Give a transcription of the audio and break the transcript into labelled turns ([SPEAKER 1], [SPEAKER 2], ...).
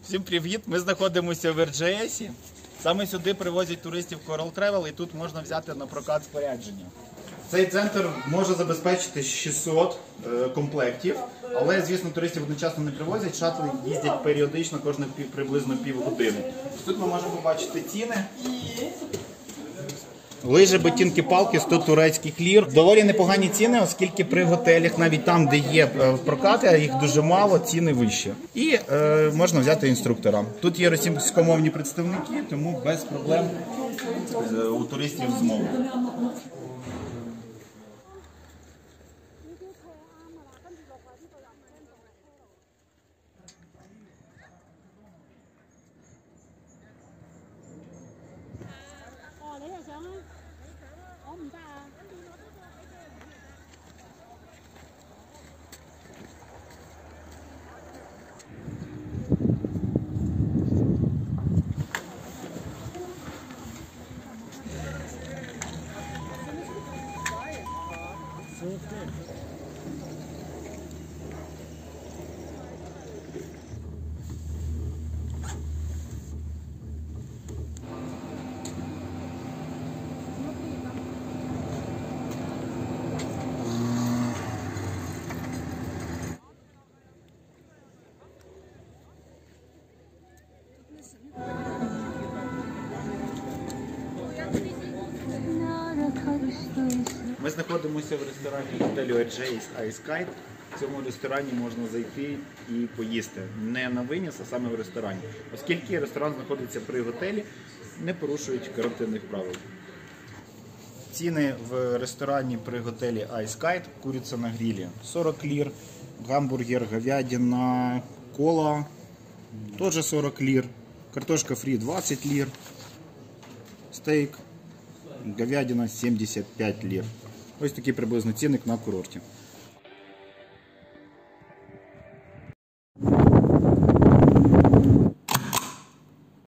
[SPEAKER 1] Всім привіт! Ми знаходимося в RGS. Саме сюди привозять туристів Coral Travel і тут можна взяти на прокат спорядження. Цей центр може забезпечити 600 комплектів, але, звісно, туристів одночасно не привозять, шатли їздять періодично, приблизно півгодини. Тут ми можемо побачити ціни. Лижі, ботинки, палки, 100 турецьких лір. Доволі непогані ціни, оскільки при готелях, навіть там, де є прокати, а їх дуже мало, ціни вищі. І можна взяти інструктора. Тут є російськомовні представники, тому без проблем у туристів з мовою. Ми знаходимося в ресторані готелю RGS Ice Kite. В цьому ресторані можна зайти і поїсти. Не на виніс, а саме в ресторані. Оскільки ресторан знаходиться при готелі, не порушують карантинних правил. Ціни в ресторані при готелі Ice Kite. Куриця на грилі 40 лір, гамбургер, говядина, кола теж 40 лір, картошка фрі 20 лір, стейк, говядина 75 лір. Ось такий приблизно цінник на курорті.